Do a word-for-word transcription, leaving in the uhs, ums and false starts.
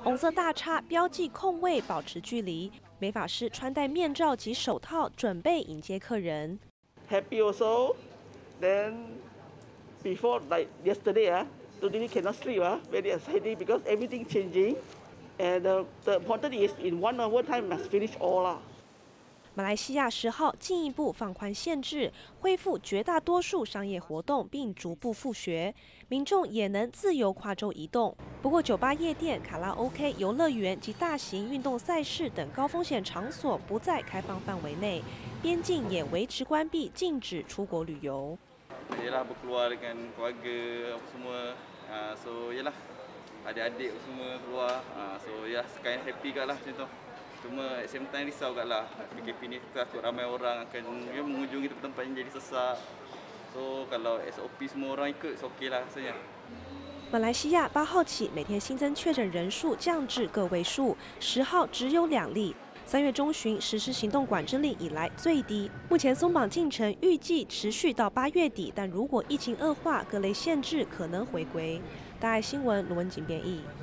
红色大叉标记空位，保持距离。美发师穿戴面罩及手套，准备迎接客人。 Happy also, then before like yesterday, ah, today cannot sleep, ah, very exciting because everything changing, and uh, the important is in one hour time must finish all 啦。 马来西亚十号进一步放宽限制，恢复绝大多数商业活动，并逐步复学，民众也能自由跨州移动。不过，酒吧、夜店、卡拉 OK、游乐园及大型运动赛事等高风险场所不在开放范围内，边境也维持关闭，禁止出国旅游。 Yalah berkeluar dengan keluarga apa semua, uh, so yalah adik-adik semua keluar, uh, so yalah sekarang happy kat lah macam tu. Cuma at same time risau kat lah, P K P ni takut ramai orang akan ya, mengunjungi tempat-tempat yang jadi sesak. So kalau S O P semua orang ikut, okey lah rasanya. 马来西亚八号起每天新增确诊人数降至个位数，十号只有两例。三月中旬实施行动管制令以来最低。目前松绑进程预计持续到八月底，但如果疫情恶化，各类限制可能回归。大爱新闻卢文锦编译。